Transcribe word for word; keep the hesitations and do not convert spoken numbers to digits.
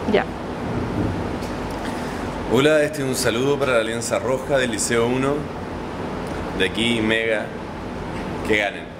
Ya. Hola, este es un saludo para la Alianza Roja del Liceo uno. De aquí, Mega. Que ganen.